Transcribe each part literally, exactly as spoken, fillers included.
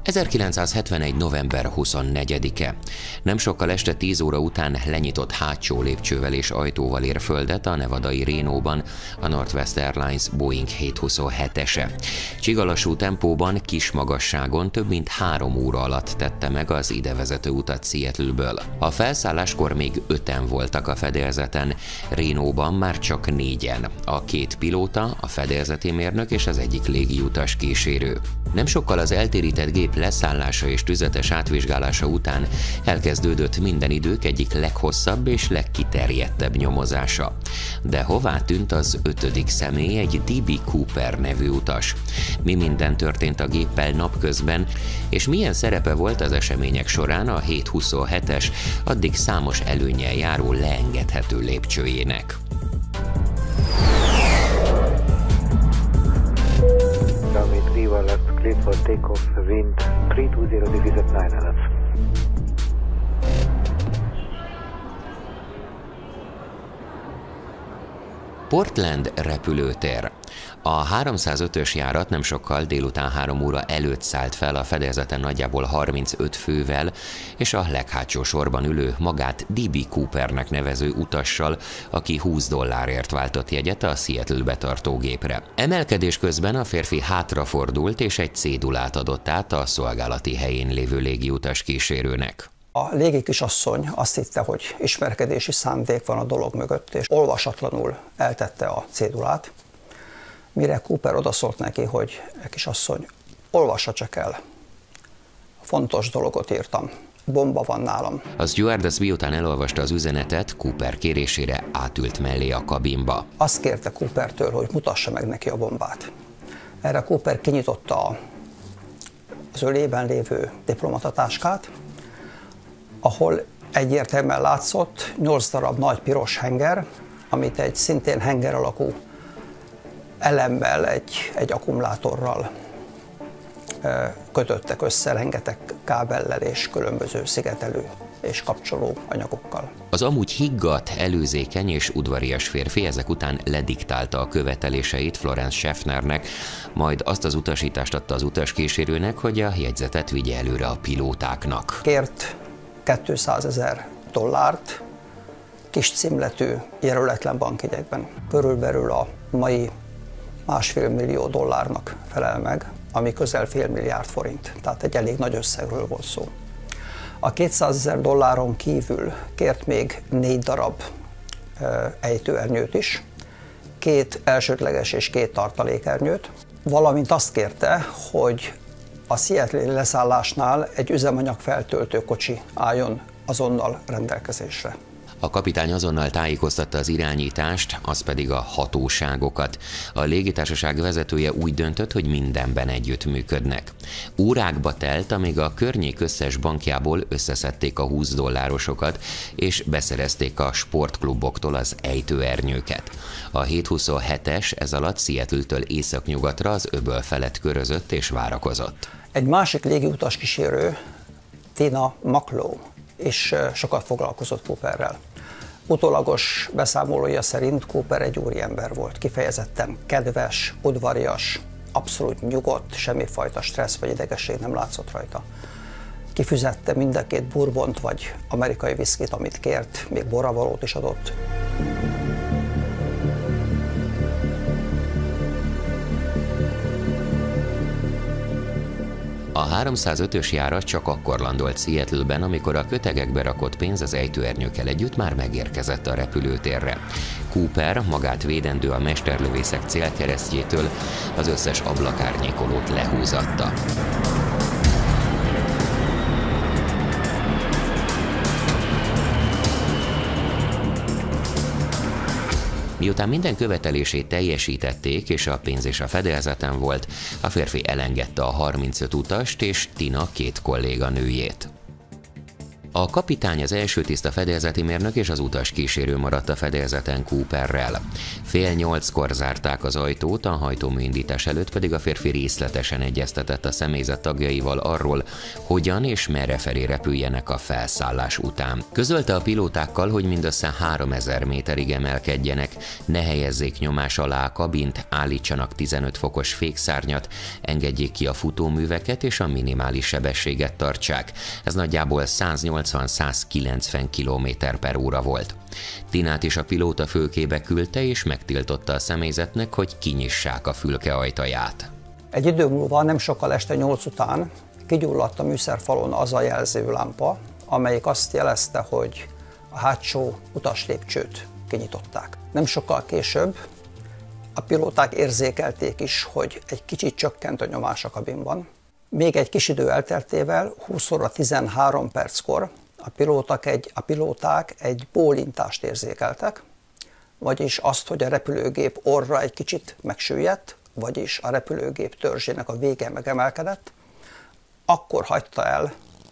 ezerkilencszázhetvenegy. november huszonnegyedike. Nem sokkal este tíz óra után lenyitott hátsó lépcsővel és ajtóval ér földet a nevadai Renóban a Northwest Airlines Boeing hétszázhuszonhetese. Csigalassú tempóban, kis magasságon több mint három óra alatt tette meg az idevezető utat Seattle-ből. A felszálláskor még öten voltak a fedélzeten, Renóban már csak négyen, a két pilóta, a fedélzeti mérnök és az egyik légiutas kísérő. Nem sokkal az eltérített gép leszállása és tüzetes átvizsgálása után elkezdődött minden idők egyik leghosszabb és legkiterjedtebb nyomozása. De hová tűnt az ötödik személy, egy dé bé Cooper nevű utas? Mi minden történt a géppel napközben, és milyen szerepe volt az események során a hétszázhuszonhetes, addig számos előnnyel járó leengedhető lépcsőjének? Left clear for takeoff, wind three two zero degrees at nine knots. Portland repülőtér. A háromszázötös járat nem sokkal délután három óra előtt szállt fel a fedélzeten nagyjából harmincöt fővel, és a leghátsó sorban ülő, magát dé bé Coopernek nevező utassal, aki húsz dollárért váltott jegyet a Seattle-be tartó gépre. Emelkedés közben a férfi hátrafordult és egy cédulát adott át a szolgálati helyén lévő légiutas kísérőnek. A légi kisasszony azt hitte, hogy ismerkedési szándék van a dolog mögött, és olvasatlanul eltette a cédulát, mire Cooper odaszólt neki, hogy kisasszony, olvassa csak el. Fontos dologot írtam. Bomba van nálam. A stewardess miután elolvasta az üzenetet, Cooper kérésére átült mellé a kabinba. Azt kérte Coopertől, hogy mutassa meg neki a bombát. Erre Cooper kinyitotta az ölében lévő diplomatatáskát, ahol egyértelműen látszott nyolc darab nagy piros henger, amit egy szintén henger alakú elemmel, egy, egy akkumulátorral kötöttek össze, rengeteg kábellel és különböző szigetelő és kapcsoló anyagokkal. Az amúgy higgadt, előzékeny és udvarias férfi ezek után lediktálta a követeléseit Florence Schaffnernek, majd azt az utasítást adta az utaskísérőnek, hogy a jegyzetet vigye előre a pilótáknak. Kért kétszázezer dollárt kis címletű, jelöletlen bankjegyekben. Körülbelül a mai másfél millió dollárnak felel meg, ami közel fél milliárd forint, tehát egy elég nagy összegről volt szó. A kétszázezer dolláron kívül kért még négy darab ejtőernyőt is, két elsődleges és két tartalékernyőt, valamint azt kérte, hogy a Seattle-i leszállásnál egy üzemanyag feltöltő kocsi álljon azonnal rendelkezésre. A kapitány azonnal tájékoztatta az irányítást, az pedig a hatóságokat. A légitársaság vezetője úgy döntött, hogy mindenben együtt működnek. Órákba telt, amíg a környék összes bankjából összeszedték a húsz dollárosokat, és beszerezték a sportkluboktól az ejtőernyőket. A hétszázhuszonhetes ez alatt Seattle-től északnyugatra az öböl felett körözött és várakozott. Egy másik légiutas kísérő, Tina McLeod, és sokat foglalkozott Cooperrel. Utólagos beszámolója szerint Cooper egy úriember volt, kifejezetten kedves, udvarias, abszolút nyugodt, semmifajta stressz vagy idegesség nem látszott rajta. Kifizette mind a két bourbont vagy amerikai viszkit, amit kért, még borravalót is adott. A háromszázötös járat csak akkor landolt Seattle-ben, amikor a kötegekbe rakott pénz az ejtőernyőkkel együtt már megérkezett a repülőtérre. Cooper, magát védendő a mesterlövészek célkeresztjétől, az összes ablakárnyékolót lehúzatta. Miután minden követelését teljesítették, és a pénz és a fedélzeten volt, a férfi elengedte a harmincöt utast és Tina két kolléganőjét. A kapitány, az első tiszta fedélzeti mérnök és az utas kísérő maradt a fedélzeten Cooperrel. Fél nyolckor zárták az ajtót, a hajtóműindítás előtt pedig a férfi részletesen egyeztetett a személyzet tagjaival arról, hogyan és merre felé repüljenek a felszállás után. Közölte a pilótákkal, hogy mindössze háromezer méterig emelkedjenek, ne helyezzék nyomás alá a kabint, állítsanak tizenöt fokos fékszárnyat, engedjék ki a futóműveket és a minimális sebességet tartsák. Ez nagyjából száznyolcvan-százkilencven kilométer per óra volt. Tinát is a pilóta fülkébe küldte és megtiltotta a személyzetnek, hogy kinyissák a fülke ajtaját. Egy idő múlva, nem sokkal este nyolc után kigyulladt a műszerfalon az a jelzőlámpa, amelyik azt jelezte, hogy a hátsó utaslépcsőt kinyitották. Nem sokkal később a pilóták érzékelték is, hogy egy kicsit csökkent a nyomás a kabinban. Még egy kis idő elteltével, húsz óra tizenhárom perckor a pilóták egy, a pilóták egy bólintást érzékeltek, vagyis azt, hogy a repülőgép orra egy kicsit megsüllyedt, vagyis a repülőgép törzsének a vége megemelkedett, akkor hagyta el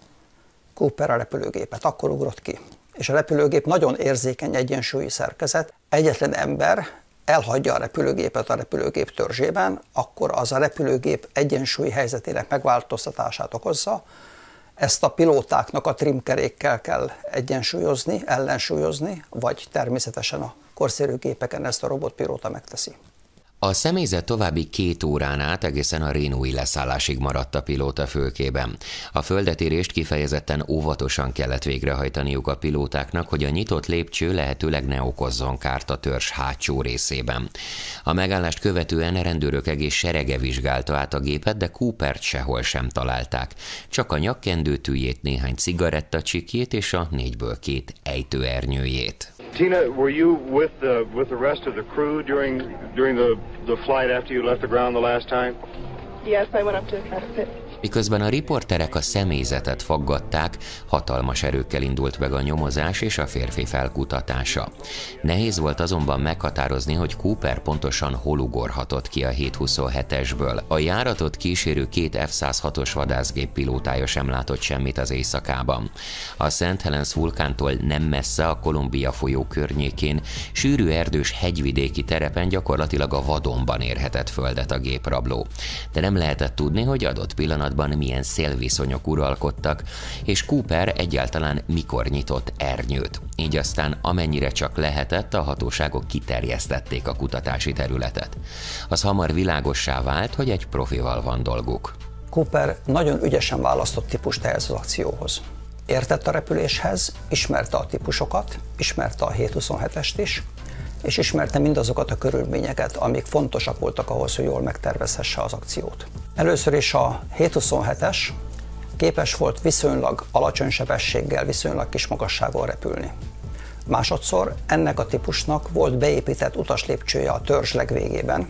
Cooper a repülőgépet, akkor ugrott ki. És a repülőgép nagyon érzékeny egyensúlyi szerkezet, egyetlen ember elhagyja a repülőgépet a repülőgép törzsében, akkor az a repülőgép egyensúlyi helyzetének megváltoztatását okozza. Ezt a pilótáknak a trimkerékkel kell egyensúlyozni, ellensúlyozni, vagy természetesen a korszerű gépeken ezt a robotpilóta megteszi. A személyzet további két órán át egészen a Renói leszállásig maradt a pilóta fülkében. A földetérést kifejezetten óvatosan kellett végrehajtaniuk a pilótáknak, hogy a nyitott lépcső lehetőleg ne okozzon kárt a törzs hátsó részében. A megállást követően rendőrök egész serege vizsgálta át a gépet, de Coopert sehol sem találták. Csak a nyakkendőtűjét, néhány cigarettacsikjét és a négyből két ejtőernyőjét. Tina, were you with the with the rest of the crew during during the the flight after you left the ground the last time? Yes, I went up to the cockpit. Miközben a riporterek a személyzetet faggatták, hatalmas erőkkel indult meg a nyomozás és a férfi felkutatása. Nehéz volt azonban meghatározni, hogy Cooper pontosan hol ugorhatott ki a hétszázhuszonhetesből. A járatot kísérő két F száz hatos vadászgép pilótája sem látott semmit az éjszakában. A Saint Helens vulkántól nem messze a Columbia folyó környékén, sűrű erdős hegyvidéki terepen gyakorlatilag a vadonban érhetett földet a géprabló. De nem lehetett tudni, hogy adott pillanatban milyen szélviszonyok uralkodtak, és Cooper egyáltalán mikor nyitott ernyőt. Így aztán amennyire csak lehetett, a hatóságok kiterjesztették a kutatási területet. Az hamar világossá vált, hogy egy profival van dolguk. Cooper nagyon ügyesen választott típust ehhez az akcióhoz. Értett a repüléshez, ismerte a típusokat, ismerte a hétszázhuszonhetest is, és ismerte mindazokat a körülményeket, amik fontosak voltak ahhoz, hogy jól megtervezhesse az akciót. Először is a hétszázhuszonhetes képes volt viszonylag alacsony sebességgel, viszonylag kis magasságon repülni. Másodszor ennek a típusnak volt beépített utaslépcsője a törzs legvégében,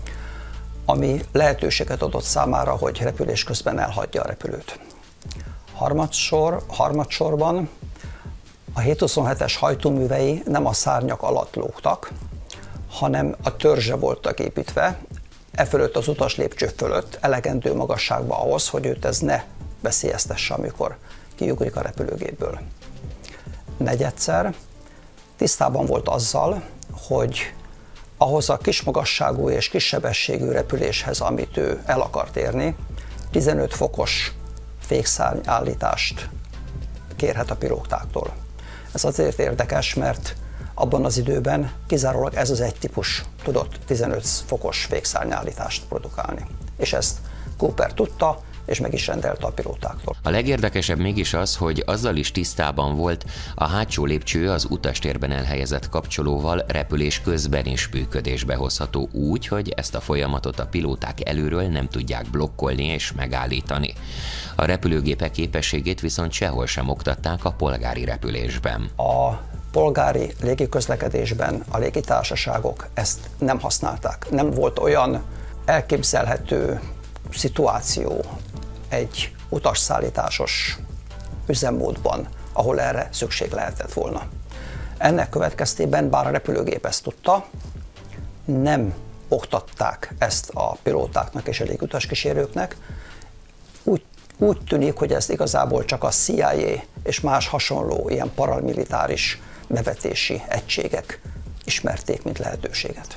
ami lehetőséget adott számára, hogy repülés közben elhagyja a repülőt. Harmadszor, harmadsorban a hétszázhuszonhetes hajtóművei nem a szárnyak alatt lógtak, hanem a törzsre voltak építve, e fölött az utaslépcső fölött, elegendő magasságban ahhoz, hogy őt ez ne veszélyeztesse, amikor kiugrik a repülőgépből. Negyedszer tisztában volt azzal, hogy ahhoz a kis magasságú és kis sebességű repüléshez, amit ő el akart érni, tizenöt fokos fékszárny állítást kérhet a pilótáktól. Ez azért érdekes, mert abban az időben kizárólag ez az egy típus tudott tizenöt fokos fékszárnyállítást produkálni. És ezt Cooper tudta, és meg is rendelte a pilótáktól. A legérdekesebb mégis az, hogy azzal is tisztában volt, a hátsó lépcső az utastérben elhelyezett kapcsolóval repülés közben is működésbe hozható úgy, hogy ezt a folyamatot a pilóták előről nem tudják blokkolni és megállítani. A repülőgépek képességét viszont sehol sem oktatták a polgári repülésben. A polgári légiközlekedésben a légitársaságok ezt nem használták. Nem volt olyan elképzelhető szituáció egy utasszállításos üzemmódban, ahol erre szükség lehetett volna. Ennek következtében, bár a repülőgép ezt tudta, nem oktatták ezt a pilótáknak és a légutaskísérőknek, úgy Úgy tűnik, hogy ezt igazából csak a C I A és más hasonló ilyen paramilitáris bevetési egységek ismerték, mint lehetőséget.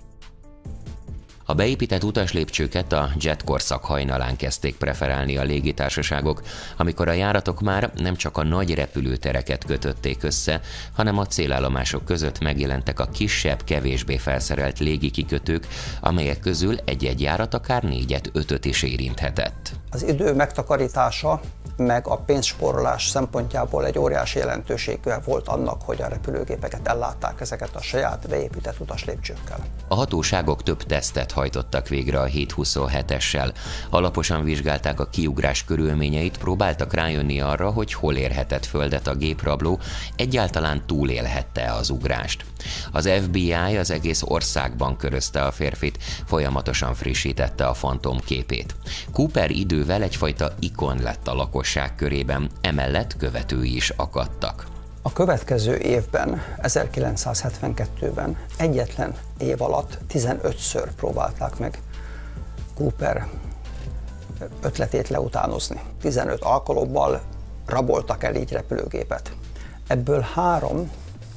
A beépített utaslépcsőket a jet korszak hajnalán kezdték preferálni a légitársaságok, amikor a járatok már nem csak a nagy repülőtereket kötötték össze, hanem a célállomások között megjelentek a kisebb, kevésbé felszerelt légikikötők, amelyek közül egy-egy járat akár négyet, ötöt is érinthetett. Az idő megtakarítása meg a pénzspórolás szempontjából egy óriási jelentősége volt annak, hogy a repülőgépeket ellátták ezeket a saját beépített utaslépcsőkkel. A hatóságok több tesztet hajtottak végre a hétszázhuszonhetessel. Alaposan vizsgálták a kiugrás körülményeit, próbáltak rájönni arra, hogy hol érhetett földet a géprabló, egyáltalán túlélhette az ugrást. Az F B I az egész országban körözte a férfit, folyamatosan frissítette a fantom képét. Cooper idővel egyfajta ikon lett a lakosság körében, emellett követői is akadtak. A következő évben, ezerkilencszázhetvenkettőben egyetlen év alatt tizenötször próbálták meg Cooper ötletét leutánozni. tizenöt alkalommal raboltak el így repülőgépet. Ebből három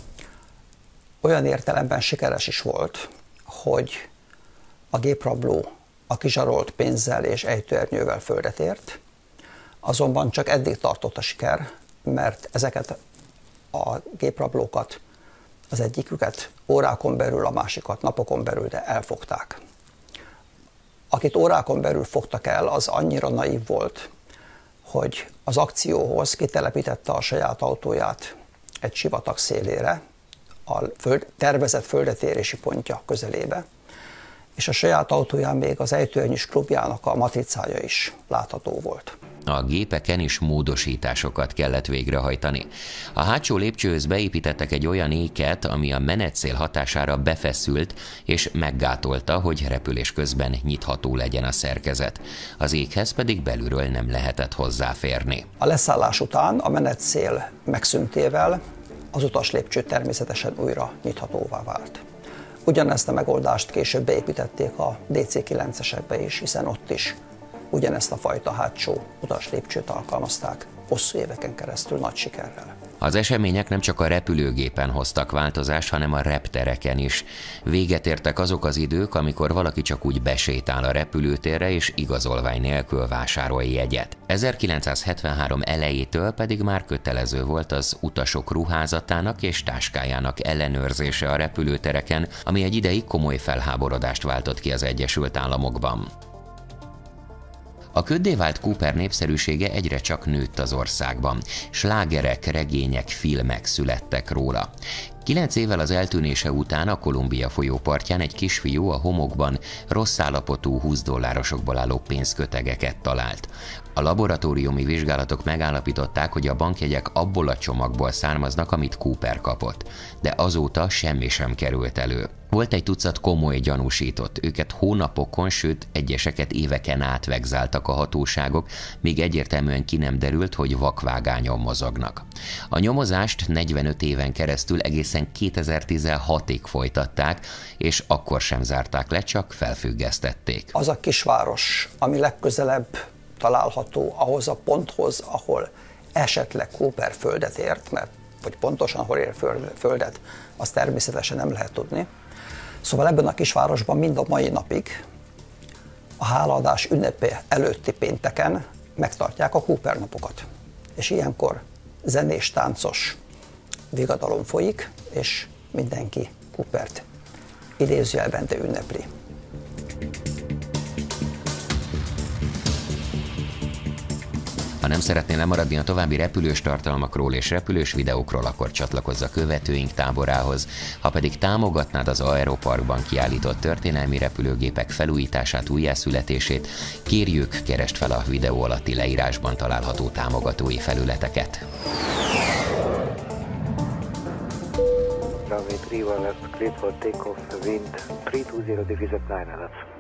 olyan értelemben sikeres is volt, hogy a géprabló a kizsarolt pénzzel és ejtőernyővel földet ért, azonban csak eddig tartott a siker, mert ezeket a géprablókat, az egyiküket órákon belül, a másikat napokon belül, de elfogták. Akit órákon belül fogtak el, az annyira naív volt, hogy az akcióhoz kitelepítette a saját autóját egy sivatag szélére, a föld, tervezett földetérési pontja közelébe, és a saját autóján még az ejtőernyős klubjának a matricája is látható volt. A gépeken is módosításokat kellett végrehajtani. A hátsó lépcsőhöz beépítettek egy olyan éket, ami a menetszél hatására befeszült, és meggátolta, hogy repülés közben nyitható legyen a szerkezet. Az ékhez pedig belülről nem lehetett hozzáférni. A leszállás után a menetszél megszűntével az utaslépcső természetesen újra nyithatóvá vált. Ugyanezt a megoldást később beépítették a D C kilencesekbe is, hiszen ott is ugyanezt a fajta hátsó utaslépcsőt alkalmazták hosszú éveken keresztül nagy sikerrel. Az események nem csak a repülőgépen hoztak változást, hanem a reptereken is. Véget értek azok az idők, amikor valaki csak úgy besétál a repülőtérre és igazolvány nélkül vásárol jegyet. ezerkilencszázhetvenhárom elejétől pedig már kötelező volt az utasok ruházatának és táskájának ellenőrzése a repülőtereken, ami egy ideig komoly felháborodást váltott ki az Egyesült Államokban. A köddé vált Cooper népszerűsége egyre csak nőtt az országban. Slágerek, regények, filmek születtek róla. Kilenc évvel az eltűnése után a Columbia folyó partján egy kisfiú a homokban rossz állapotú húsz dollárosokból álló pénzkötegeket talált. A laboratóriumi vizsgálatok megállapították, hogy a bankjegyek abból a csomagból származnak, amit Cooper kapott, de azóta semmi sem került elő. Volt egy tucat komoly gyanúsított, őket hónapokon, sőt egyeseket éveken át vegzáltak a hatóságok, míg egyértelműen ki nem derült, hogy vakvágányon mozognak. A nyomozást negyvenöt éven keresztül egészen kétezer-tizenhatig folytatták, és akkor sem zárták le, csak felfüggesztették. Az a kisváros, ami legközelebb található ahhoz a ponthoz, ahol esetleg Cooper földet ért, mert hogy pontosan hol ér földet, azt természetesen nem lehet tudni. Szóval ebben a kisvárosban mind a mai napig a hálaadás ünnepe előtti pénteken megtartják a Cooper napokat. És ilyenkor zenés, táncos vigadalom folyik, és mindenki Coopert idézőjelben, de ünnepli. Ha nem szeretnél lemaradni a további repülős tartalmakról és repülős videókról, akkor csatlakozz a követőink táborához. Ha pedig támogatnád az Aeroparkban kiállított történelmi repülőgépek felújítását, újjászületését, kérjük, keresd fel a videó alatti leírásban található támogatói felületeket. Runway three one left, cleared for takeoff, wind three two zero, deficit nine knots.